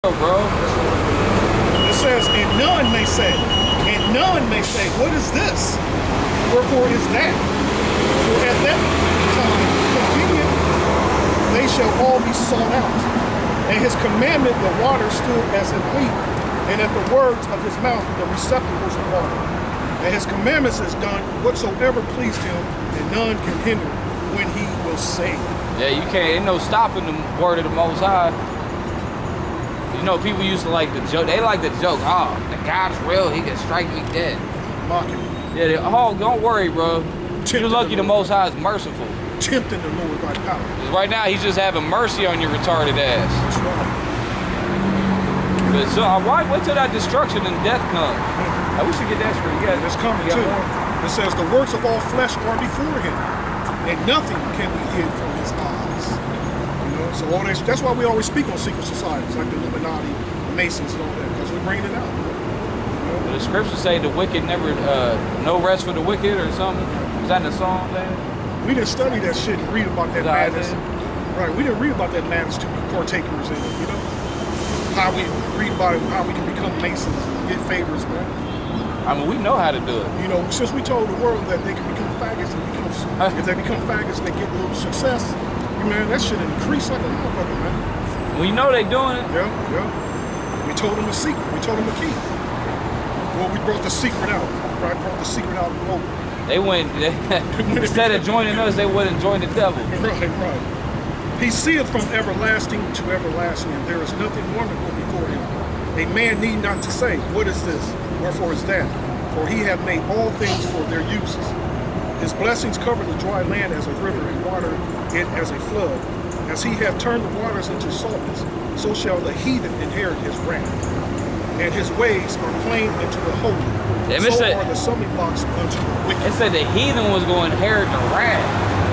bro. It says, and none may say, what is this? Wherefore is that? For at that time, convenient, they shall all be sought out. And his commandment, the water stood as an heap, and at the words of his mouth, the receptacles of water. And his commandments is done whatsoever pleased him, and none can hinder when he will save. Yeah, you can't, ain't no stopping the word of the Most High. You know, people used to like the joke. They like the joke. Oh, the God's real. He can strike me dead. Mocking. Yeah. Oh, don't worry, bro. You're lucky the Most High is merciful. Tempting the Lord by power. Right now, he's just having mercy on your retarded ass. That's right. But so, why wait till that destruction and death comes? We should get that straight. Yeah, it's coming too. It says the works of all flesh are before him, and nothing can be hid from his eyes. You know, so all that's why we always speak on secret societies like the Illuminati, the Masons, and all that, because we're bringing it out. You know? The scriptures say the wicked never, no rest for the wicked or something. Is that in the song, man? We didn't study that shit and read about that madness. Right, we didn't read about that madness to be partakers in it, you know? How we read about it, how we can become Masons and get favors, man. I mean, we know how to do it. You know, since we told the world that they can become faggots and become, if they become faggots, they get a little success, man, that shit increase like a motherfucker, man. We know they doing it. Yeah, yeah. We told them a secret. We told them a key. Well, we brought the secret out. Right, brought the secret out in the open. They went, instead of joining us, they wouldn't join the devil. Right, right. He seeth from everlasting to everlasting, and there is nothing wonderful before him. A man need not to say, what is this? Wherefore is that? For he hath made all things for their uses. His blessings cover the dry land as a river, and water it as a flood. As he hath turned the waters into saltness, so shall the heathen inherit his wrath. And his ways are plain into the holy. So are the stumbling blocks unto the wicked. It said the heathen was going to inherit the wrath.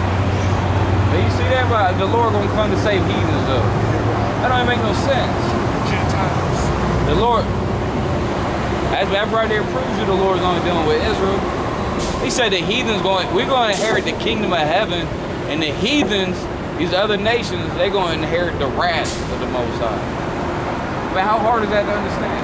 But you see that? But the Lord going to come to save heathens, though. That don't even make no sense. Gentiles. The Lord, that right there proves you the Lord's only dealing with Israel. He said the heathens we're going to inherit the kingdom of heaven, and the heathens, these other nations, they're going to inherit the wrath of the Most High. But how hard is that to understand?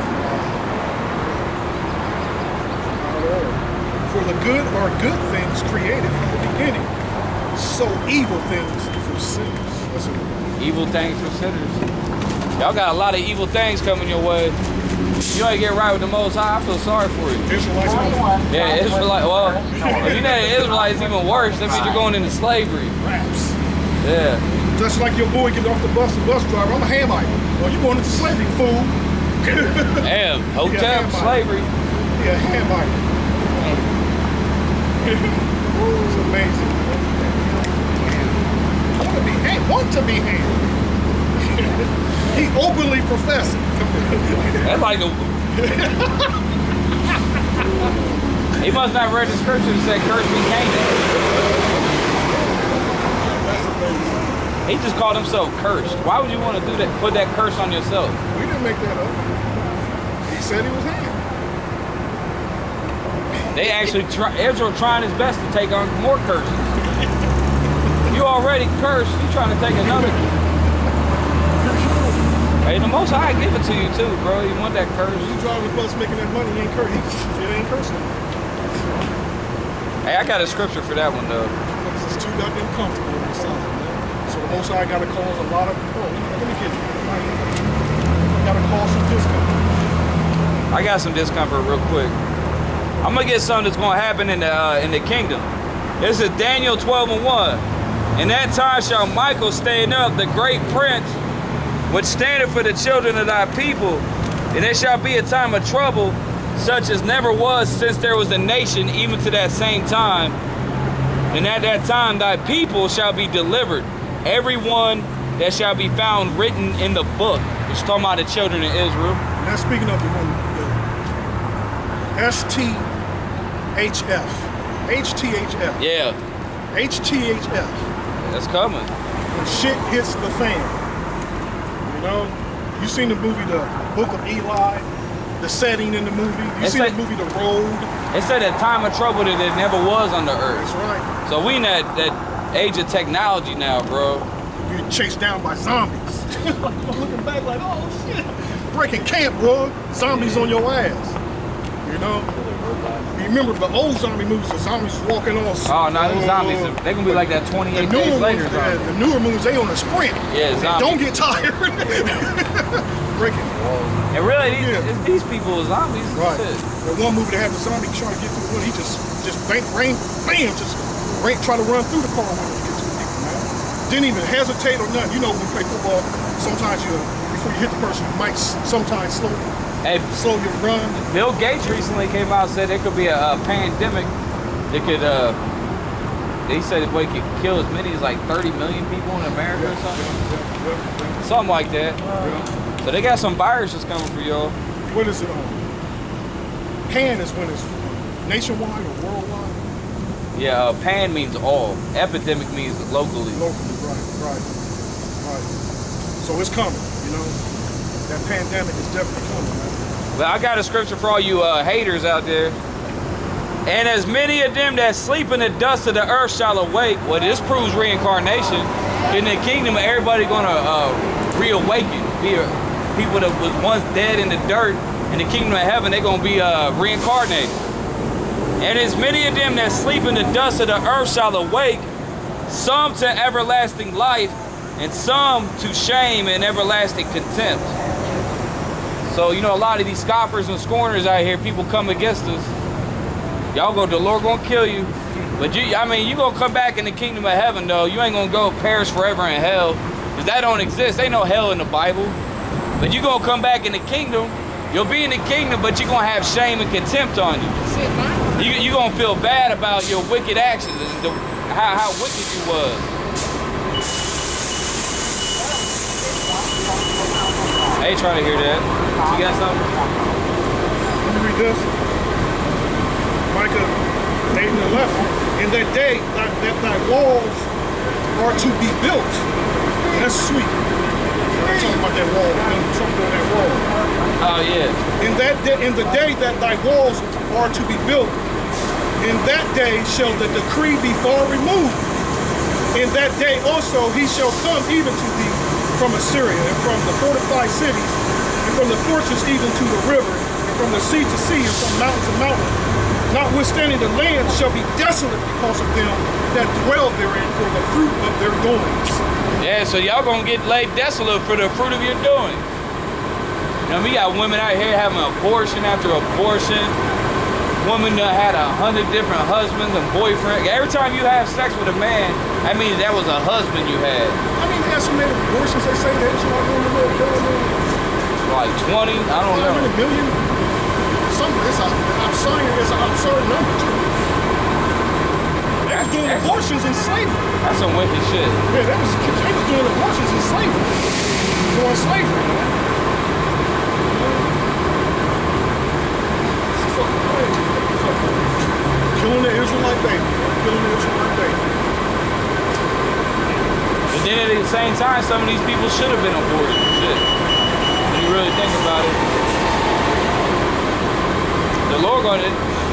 For the good are good things created from the beginning, so evil things for sinners. Evil things for sinners. Y'all got a lot of evil things coming your way. You ain't get right with the Most High, I feel sorry for you. Israelites. Yeah, Israelites. Well, if you're not an Israelite, it's even worse. That means you're going into slavery. Raps. Yeah. Just like your boy getting off the bus driver, I'm a Hamite. Well, you're going into slavery, fool. Damn, hotel slavery. Yeah, Hamite. It's amazing. Want to be ham. He openly professed it. That's like the... He must not read the scripture that said, curse be Canaan. That's amazing. He just called himself cursed. Why would you want to do that? Put that curse on yourself? We didn't make that up. He said he was ham. They actually Israel trying his best to take on more curses. You already cursed, you trying to take another. Hey, the Most High give it to you too, bro. You want that curse? You driving the bus making that money, he ain't cursing. It ain't cursing. Hey, I got a scripture for that one though. It's too goddamn comfortable inside, man. So the Most High gotta cause a lot of, let me get you. Gotta cause some discomfort. I got some discomfort real quick. I'm gonna get something that's gonna happen in the kingdom. This is Daniel 12:1. In that time shall Michael stand up, the great prince, which standeth for the children of thy people. And there shall be a time of trouble, such as never was since there was a nation, even to that same time. And at that time thy people shall be delivered, every one that shall be found written in the book. Which is talking about the children of Israel. Now speaking of the one, STHF. HTHF. Yeah. HTHF. That's coming. When shit hits the fan. You know? You seen the movie The Book of Eli? The setting in the movie? You seen the movie The Road? It said a time of trouble that there never was on the earth. That's right. So we in that age of technology now, bro. You're chased down by zombies. I'm looking back like, oh shit. breaking camp, bro. Zombies on your ass. You know? You remember the old zombie movies, the zombies walking all. Oh, no, these zombies, they gonna be like that 28 days later. The newer movies, they on a sprint. Yeah, zombies. Don't get tired. Breaking. And really, these people are zombies. Right. The one movie that had the zombie trying to get through the wood, he just try to run through the car when he get to the people, man. Didn't even hesitate or nothing. You know, when you play football, sometimes before you hit the person, you might sometimes slow your run. Bill Gates recently came out and said there could be a pandemic that could, they said it could kill as many as like 30 million people in America or something. Something like that. So they got some viruses coming for y'all. What is it on? Pan is when it's nationwide or worldwide? Yeah, pan means all. Epidemic means locally. Locally, right. So it's coming, you know? That pandemic is definitely coming, man. But I got a scripture for all you haters out there. And as many of them that sleep in the dust of the earth shall awake. Well, this proves reincarnation. In the kingdom, everybody gonna reawaken. People that was once dead in the dirt, in the kingdom of heaven, they're gonna be reincarnated. And as many of them that sleep in the dust of the earth shall awake, some to everlasting life, and some to shame and everlasting contempt. So, you know, a lot of these scoffers and scorners out here, people come against us. The Lord gonna kill you. But you gonna come back in the kingdom of heaven, though. You ain't gonna go perish forever in hell, because that don't exist. Ain't no hell in the Bible. But you gonna come back in the kingdom. You'll be in the kingdom, but you're gonna have shame and contempt on you. You're gonna feel bad about your wicked actions and how wicked you was. I ain't trying to hear that. You got something? Let me read this. Micah 8:11. In that day, thy walls are to be built. And that's sweet. I'm talking about that wall. I'm talking about that wall. Oh yeah. In the day that thy walls are to be built, in that day shall the decree be far removed. In that day also he shall come even to thee from Assyria, and from the fortified cities, and from the fortress even to the river, and from the sea to sea, and from mountain to mountain. Notwithstanding the land shall be desolate because of them that dwell therein, for the fruit of their doings. Yeah, so y'all gonna get laid desolate for the fruit of your doing. You know, we got women out here having abortion after abortion. Women that had 100 different husbands and boyfriends. Every time you have sex with a man, that means that was a husband you had. I mean, estimated abortions, they say that it's like 20, I don't know. 500 million? It's an absurd number, too. They was doing abortions in slavery. That's some wicked shit. Yeah, they was doing abortions in slavery. During slavery, man. It's fucking crazy. Killing the Israelite baby. But then at the same time, some of these people should have been aborted. Shit. When you really think about it. The Lord gonna,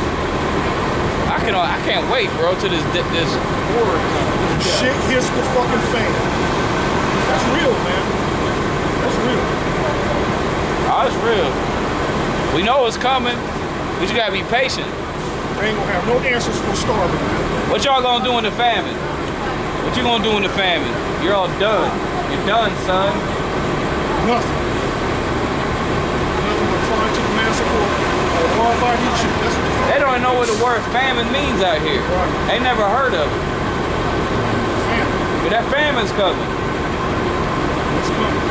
I can't wait, bro, till this horror comes. Shit hits the fucking fan. That's real, man. That's real. Oh, it's real. We know it's coming. We just gotta be patient. They ain't gonna have no answers for starving, man. What y'all gonna do in the famine? What you gonna do in the famine? You're all done. You're done, son. Nothing. Nothing but trying to massacre or horrify each other. That's what the fuck. They don't know what the word famine means out here. Right. They never heard of it. Famine. But that famine's coming. It's coming.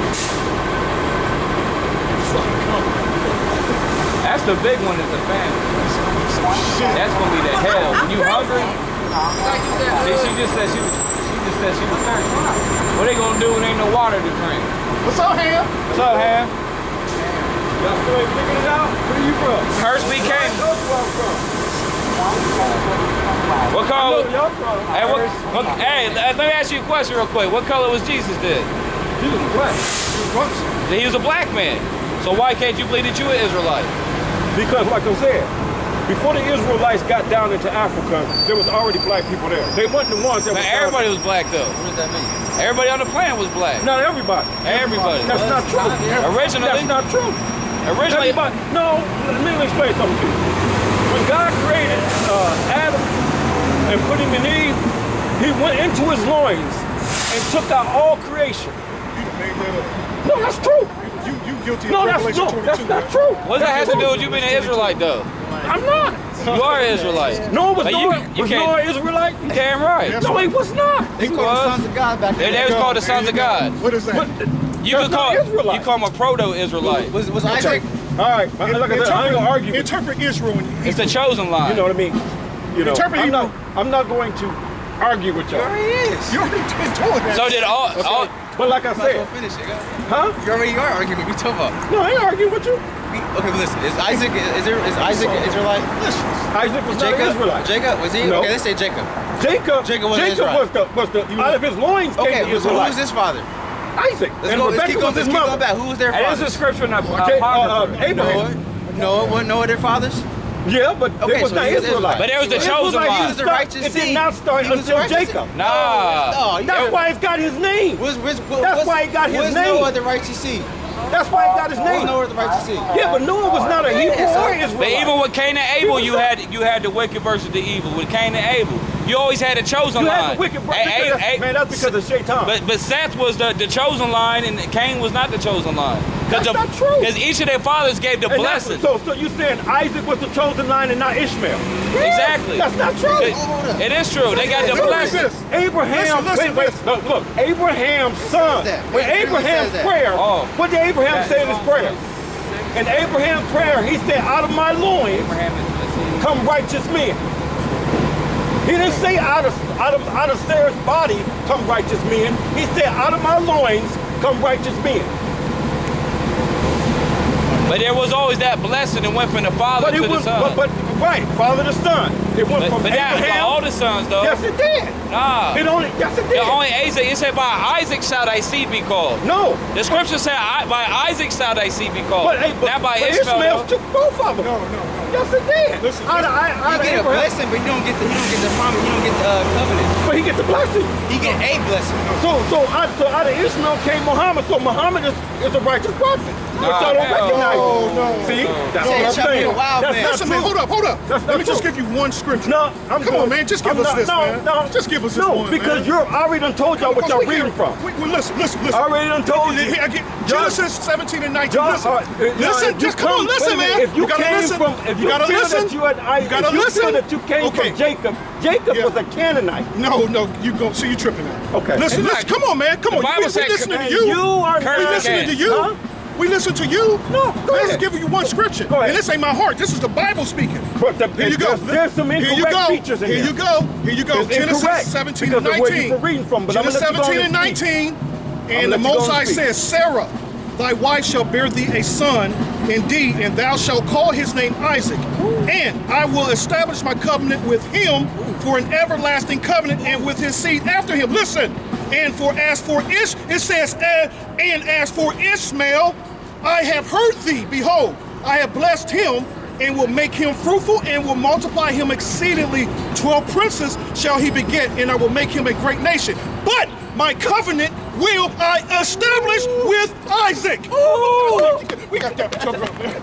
It's fucking coming. That's the big one, is the famine. Shit. That's gonna be the hell. When you hungry, she just said she was thirsty. What they gonna do when ain't no water to drink? What's up, Ham? What's up, Ham? Y'all still ain't figuring it out? Where are you from? Hurst BK. What color? Hey, let me ask you a question real quick. What color was Jesus then? He was black. He was a black man. So why can't you believe that you an Israelite? Because, like I said, Before the Israelites got down into Africa, there was already black people there. They weren't the ones that But was everybody was black though. What does that mean? Everybody on the planet was black. Not everybody. Everybody. That's not true. Originally. That's not true. Originally. Everybody. No, let me explain something to you. When God created Adam and put him in Eve, he went into his loins and took out all creation. You done made that up. No, that's true. You guilty No, of that's Revelation 22. that's not true. What does that have to do with you being an Israelite though? I'm not. You are an Israelite. No, was But Noah was can't- Noah Israelite? You damn right. Yes. No, he was not. They call the sons of God back They then. was called the sons of God. What is that? But You that's could not call Israelite. you call them a proto-Israelite. Was Isaac? All right, like I said, I ain't gonna argue. Interpret Israel. It's the chosen line. You know what I mean? You know, Interpret I'm not going to argue with y'all. He is. You already been doing that. So did all But like I Might as well said, finish it, guys. huh? You already are arguing. We talking about. No, I ain't arguing with you. Okay, but listen. Is Isaac? Is Isaac an Israelite? Isaac was not an Israelite. Jacob was he? No. Okay, let's say Jacob. Jacob was an Israelite. was the out of his loins came Okay, the who Israelite. was his father? Isaac. Let's And go. Let's Rebecca keep going. was his Let's keep going mother. back. Who was their and father? there's a scripture in the Okay, Apocrypha. Abraham. Noah, their fathers. Yeah, but Okay, it was so not he was Israelite. But there was the He chosen Israelite, He line. was the righteous It did seed. not start He was the until righteous Jacob. seed. Nah. Oh, That's why it got his name. That's why he got his was name. Noah the righteous seed? That's why he got his Was name. Noah the righteous seed? Yeah, but Noah was not a Hebrew or Israelite. But even with Cain and Abel, you had the wicked versus the evil. With Cain and Abel, you always had a chosen You line. had the wicked man, that's because of Shaitan. But Seth was the chosen line, and Cain was not the chosen line. That's not true. Because each of their fathers gave the And that's- blessing. So you saying Isaac was the chosen line and not Ishmael? Exactly. That's not true. It is true. They got the Listen, blessing. listen. Abraham, Listen, wait, look, Abraham's son. that? When It Abraham's says that. prayer, Oh. what did Abraham say in his prayer? In Abraham's prayer, he said, out of my loins come righteous men. He didn't say out of Sarah's body come righteous men. He said, out of my loins come righteous men. But there was always that blessing that went from the father But it to the was, son. right, father to son. It went from But not by Abraham. all the sons, though. Yes, it did. Nah. Yes, it did. Only Isaac. It said by Isaac shall thy seed be called. No. The scripture said by Isaac shall thy seed be called. But not by but Ishmael. Ishmael though. took both of them. No. Yes, it did. Listen, Out of You get a Abraham. blessing, but you don't get the promise. You don't get the covenant. But he get the blessing. You get a blessing. So out of Ishmael came Muhammad. So Muhammad is a righteous prophet. But y'all don't hell recognize it. no. See? That's Say, what I'm Chuck, saying. you're a wild That's man. not Listen, man, true. hold up. That's not Let me just true. give you one scripture. No, I'm Come on, man, just give us this, man. Just give us this one, because man. I already done told y'all what y'all reading from. Listen. I already done told you. Genesis 17 and 19. John, Listen, just come on, listen, man. If you gotta came listen. from, if you gotta feel listen. that you had, You gotta if you listen. feel that you came Okay. from Jacob Yeah. was a Canaanite. No, you go. See, you tripping now. Okay. Listen, come on, man. Come The on. Bible We said listening to And you. you are We Curse not. listening to you. Huh? We listen to you. No, go Let's ahead. give you one scripture. Go ahead. And this ain't my heart. This is the Bible speaking. But Here you go. There's some Here you incorrect go. features in Here there. you go. Here you go. It's Genesis incorrect 17 because and of where you're 19. reading from, but I'm Genesis gonna let you go 17 and on and speak. 19. I'm And the gonna let you go Most and High speak. says, Sarah, thy wife shall bear thee a son, indeed, and thou shalt call his name Isaac. And I will establish my covenant with him for an everlasting covenant, and with his seed after him. Listen. And as for it says, and as for Ishmael, I have heard thee. Behold, I have blessed him, and will make him fruitful, and will multiply him exceedingly. 12 princes shall he beget, and I will make him a great nation. But my covenant will I establish with Isaac. Ooh. We got that jump up, man.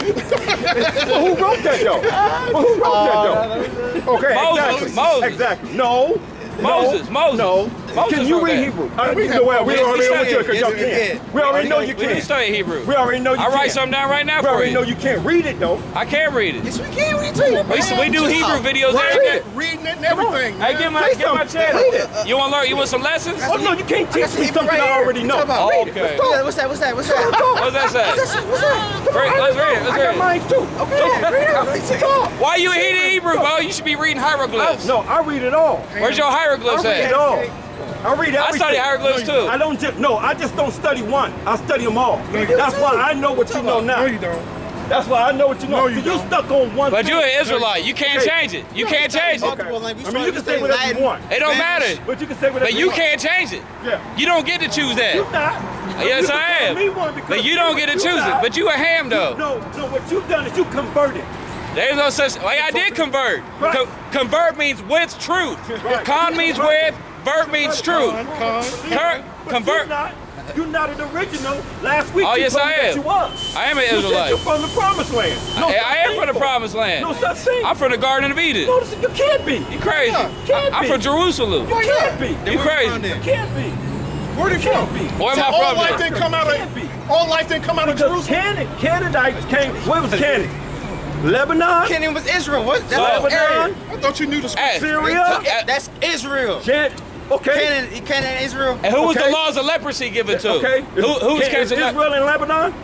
Well, who wrote that though? Well, who wrote that though? Okay, Moses, exactly. Moses. Exactly. No. Moses. No. Moses Can you wrote read that. Hebrew? We No, well, we Yes, already we know you studied. because y'all Yes, we can't. did. We already know you We do can't. study Hebrew. We already know you I can't. write something down right now We for already you. know you can't read it though. I can't read it. Yes, we can. What are you talking about? We do Hebrew videos Read every day. it. Reading it and everything. Hey, get my Say something. channel. Read it. You want to learn? You want some lessons? Oh no, you can't teach me Hebrew something right I here. already know. What you talking about? Read it. Okay. Let's talk. What's that? What does that say? What's that? Read- Let's read it. Let's I read got it. mine too. Okay, Talk. Why you eating Hebrew, bro? You should be reading hieroglyphs. No, I read it all. Where's your I hieroglyphs read at? it all. I read everything. I study hieroglyphs too. I don't just I just don't study one. I study them all. you don't. That's why I know what you know now. No, you don't. That's why I know what you know. No, you You don't. stuck on one But thing. you're an Israelite. You can't Okay. change it. You can't change it. Multiple languages. I mean, you can say whatever you want. It don't matter. But you can say whatever But you want. can't change it. Yeah. You don't get to choose that. You not. Yes, You I can am. tell me one because But you don't get to you choose it. not. But you a ham though. No, what you've done is you converted. There's no such. Like I did convert. Right. Convert means with truth. Con means with. Vert means truth. Convert. You're not an original. Last week Oh, you yes, told I me that am. you was. I am an You said Israelite. you're from the promised land. No I such am thing, from the though. promised land. No such thing. I'm from the Garden of Eden. No, you can't be. You crazy? Can't I'm be. from Jerusalem. You can't be. You crazy? You can't be. Where'd he Can't from? be. Where am I all from? life then? didn't come out Can't be. of all life didn't come out of Because Jerusalem. Canaanites came. Where was Canaan? Lebanon? Canaan was Israel. What? That's So- what area. Lebanon? I thought you knew the Hey, Syria? That's Israel. Okay. Canaan and Israel. And who was Okay. the laws of leprosy given to? Okay. Who's Is catching that? Israel in Lebanon?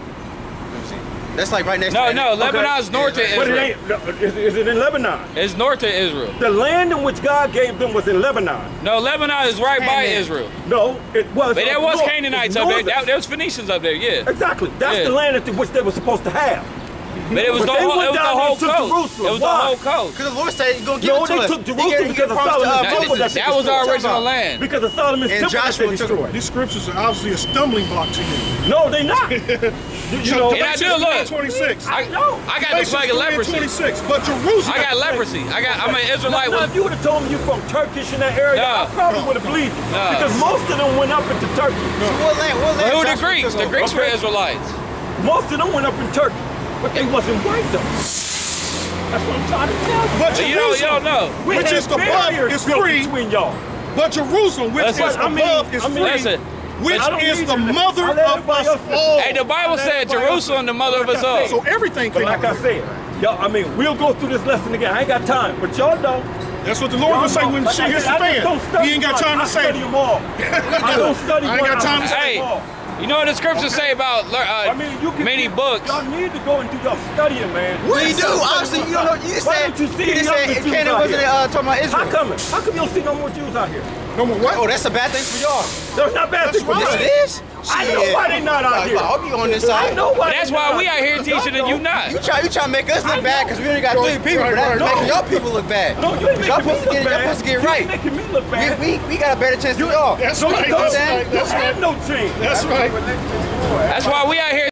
That's like right next No, to no, Lebanon's north to But it Israel. ain't. No, is it in Lebanon? It's north to Israel. The land in which God gave them was in Lebanon. No, Lebanon is right by Canaan. Israel. No, it was. But there was north. Canaanites It's up there. northern. There was Phoenicians up there, yeah. Exactly. That's Yeah. the land that which they were supposed to have. But it was But the they whole, went it was the down whole into coast. Jerusalem. It was the Why? whole coast. Because the Lord said he's going to give No, it to they us. took Jerusalem because of promised to Solomon's temple. Moses. That was our original Talking land. Because of Solomon's And temple that Joshua they took destroyed. These scriptures are obviously a stumbling block to you. No, they not. you know, And I do look. 26. I know. got the plague of leprosy. 26. But Jerusalem. I got leprosy. I'm an Israelite. Now, if you would have told me you're from Turkish in that area, No. I probably would have believed you. No. Because most of them went up into Turkey. So what land? What land? But who the Joshua Greeks? took The over? Greeks were Okay. Israelites. Most of them went up in Turkey. But they wasn't white though. That's what I'm trying to tell you. But But you don't Jerusalem, know. We which had is the above, barriers is built free. between y'all. But Jerusalem, which Listen, is I mean- above, is I mean- free. Listen. Which I don't is need the to- mother I let of everybody us else listen. all. Hey, the Bible said Jerusalem, the mother of us all. So everything But came like out I said, y'all, I mean, we'll go through this lesson again. I ain't got time, but y'all know. That's what the Lord will say when Like she I hits the said, I just don't fan. study He ain't got one. time I to say. study them all. I don't study I ain't one. got time to say. Hey, them all. you know what the scriptures say about I mean, you can many books? Y'all need to go and do your studying, man. We do. Obviously, you don't know. You just Why said. don't you see You just the said other Jews Canaan out wasn't here? talking about Israel. How come you don't see no more Jews out here? No more what? Oh, that's a bad thing for y'all. There's not bad things for right. us. Yes, it is. I know why they not out here. I'll be on this I side. know why. That's they why not we out here Y'all teaching and know. you not. You try to make us I look bad know. because we only got 3 people, Right, but that's right, making no. y'all people look bad. No, you ain't Y'all making me supposed to look get bad. y'all supposed to get You right. ain't making me look bad. We got a better chance than y'all. That's No, right. you don't. That's right. You That's have right. no team. That's right. That's why we out here